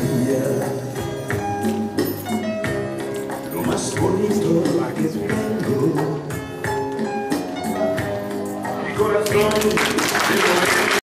mía, lo más bonito que tengo. Mi corazón